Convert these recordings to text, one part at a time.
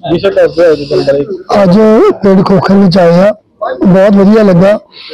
अज पिंड खोखर में आए हैं, बहुत वधिया लगा।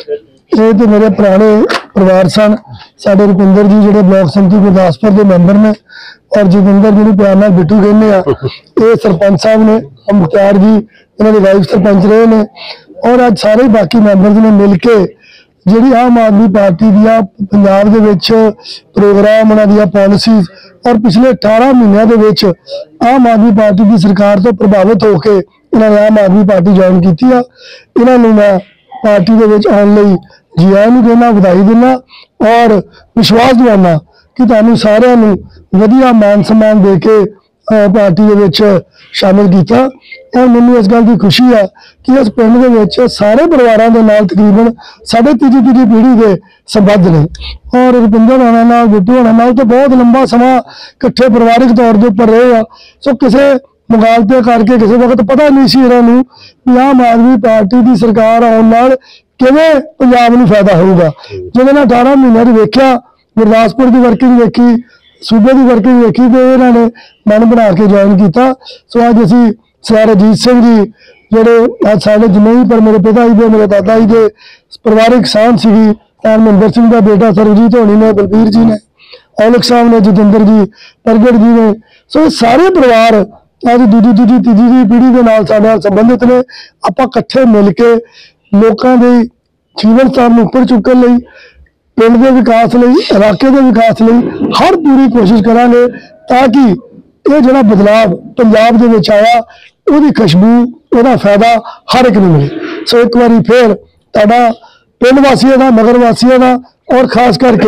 ये तो मेरे पुराने परिवार सन, साडे रुपिंदर जी जो ब्लॉक समिति गुरदासपुर के मैंबर ने, और जोगिंदर जी प्यार नाल बिट्टू कहने ये सरपंच साहब ने, मुख्तार जी इन्होंने वाइफ सरपंच रहे ने, और अज सारे बाकी मैंबर ने मिल के जी आम आदमी पार्टी दियां पंजाब दे विच प्रोग्राम उन्हां दियां पॉलिसीज और पिछले 18 महीनों के विच आम आदमी पार्टी की सरकार तो प्रभावित होकर इन्होंने आम आदमी पार्टी ज्वाइन की। इन्होंने मैं पार्टी के विच आने लई जी आयां नूं कहना, बधाई दिना और विश्वास दिवाना कि तुहानूं सारिआं नूं वधिया मान सम्मान दे के पार्टी के विच शामिल किया। और मैनूं इस गल की खुशी है कि इस पिंड दे विच सारे परिवारों के नाल तकरीबन साढ़े तीजी पीढ़ी के संबंध ने, और रुपिंदर होना नाल बिट्टू होना नाल तो बहुत लंबा समा इकट्ठे परिवारिक तौर के उपर रहे आ। सो किसी मुगालते करके किसी वक्त पता नहीं सी इन्हों भी आम आदमी पार्टी की सरकार आने नाल किवें पंजाब नूं फायदा होगा। जिहदे नाल 18 महीनों वेख्या, गुरदासपुर की वर्किंग वेखी, सूबे की वर्किंग वेखी, तो इन्होंने मन बना के ज्वाइन किया। सो अज असीं सर अजीत सिंह जी जोड़े अज साढ़े जिन्हें पर मेरे पिता जी के, मेरे दादा जी के परिवारिक सांझ सी, हरमिंदर सिंह का बेटा सरबजीत होनी ने, बलबीर जी ने, औलख साहब ने, जोगिंदर जी, प्रगट जी ने। सो सारे परिवार अज दूजी तीजी पीढ़ी के नाल साडे नाल संबंधित ने। आपां इकट्ठे मिल के लोकां दे जीवन स्तर नूं उपर चुकण लई, पिंड के विकास लई, इलाके के विकास लई हर पूरी कोशिश करांगे ताकि ये जिहड़ा बदलाव पंजाब दे विच आया उहदी खुशबू, उहदा फायदा हर एक नूं मिले। सो एक बारी फिर तुहाडा पिंड वासियों का, नगर वासियों का, और खास करके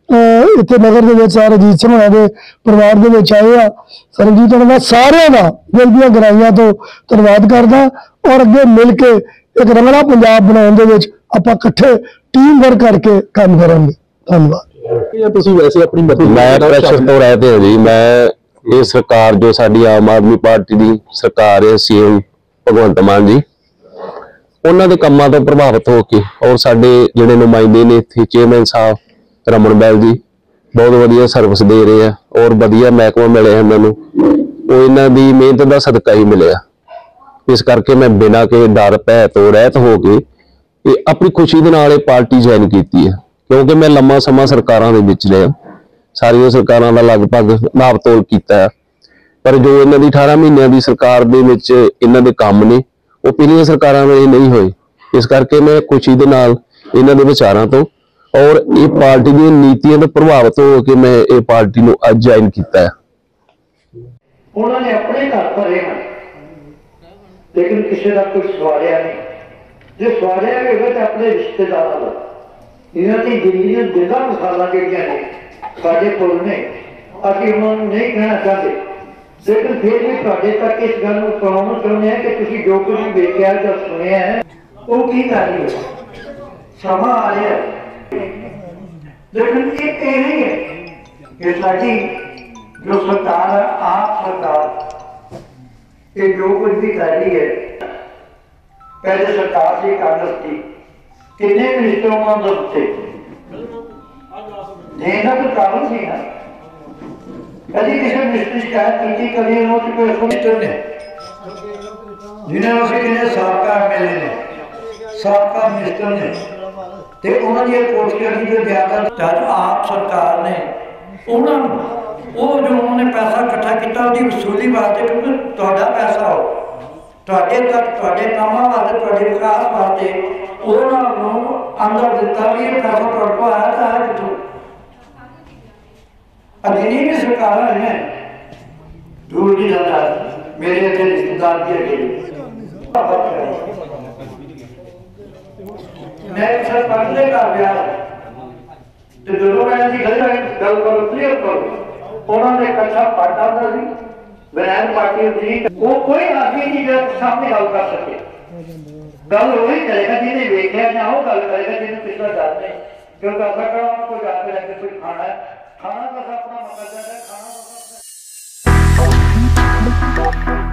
इत्थे नगर के सर अजीत सिंह होना के परिवार के आए आ, सरबजीत होना का सारे का दिल दी गहराइयां तो धन्नवाद करदा। और अगे मिल के एक रंगला पंजाब बनाने दे आपां इकट्ठे टीम वर्क करके काम करांगे। धन्नवाद। वैसे अपनी मैं प्रेशर तो रहते हैं जी, मैं ये सरकार जो साडी आम आदमी पार्टी की सरकार है, सीएम भगवंत मान जी, उन्होंने के कामों तो प्रभावित होकर, और साडे जिहड़े नुमाइंदे ने इत्थे चेयरमैन साहब रमन बैल जी बहुत वधिया सर्विस दे रहे हैं, और वधिया महकमा मिले इन्होंने, वो इन्हां दी मेहनत का सदका ही मिले। इस करके मैं बिना के डर भै तो रहत हो के अपनी खुशी दे नाल पार्टी ज्वाइन की है, क्योंकि मैं लंबा समा सरकारां दे विच रहा, सारियां सरकारां दा लगभग नाप तोल कीता है, पर जो इन्हां दी 18 महीनों की सरकार दे विच इन्हां दे काम ने वो पिछलियां सरकारां में नहीं होए। इस करके मैं खुशी दे नाल इन्हां दे विचारां तो और ये पार्टी दी नीतियां तो प्रभावित हो के मैं ये पार्टी नूं अज ज्वाइन कीता है। उन्होंने अपने घर भरे हैं, लेकिन किसी का कोई सवालिया नहीं। जो सवालिया भी होगा तो अपने रिश्तेदारों का, इन्हों की जिंदगी जिंदा मिसालां जिहड़ियां ने साडे कोल ने, असीं उन्होंने नहीं कहना चाहते, लेकिन फिर भी तुहाडे तक इस गल नूं पहुंचाउणा चाहुंदे हां कि तुसीं जो कुछ वेखिआ जां सुनिआ है वो की कर रही है। समा आ रहा है, लेकिन एक ये नहीं है कि साडी जो सरकार है, आप सरकार ये जो कुछ भी कर रही है, पहले सरकार से कांग्रेस की कितने मिनिस्टरों का दर्द थे, देना तो कारण नहीं है। कभी किसी मिनिस्टर शिकायत की थी, कभी कोई मिनिस्टर ने जिन्हें साबका एमएलए ने, साबका मिनिस्टर ने, तो उन्होंने पोस्टर की जो ज्यादा आप सरकार ने उन्होंने वो जो उन्होंने पैसा इकट्ठा किया उसकी वसूली वास्ते, क्योंकि तुहाडा पैसा हो तुहाडे तक तुहाडे कामां वास्ते तुहाडे विकास वास्ते उन्होंने अंदर दिता भी ये पैसा तुहाडे कोल आया तो है कितों। जिन्नी भी सरकार हैं दूर नहीं जाता, मेरे अगे रिश्तेदार भी अगे मैं सरपंच ने कहा ब्याह तो जो मैं गल करो क्लियर करो, उन्होंने कच्चा पाटा था जी वैन पार्टी थी, वो कोई आदमी नहीं जो सामने गल कर सके। गल वही करेगा जिन्हें वेख्या ना हो गल करेगा जिन्हें पिछला जानते, क्योंकि ऐसा करो आपको जाके जाके कुछ खाना है, खाना तो अपना मतलब है, खाना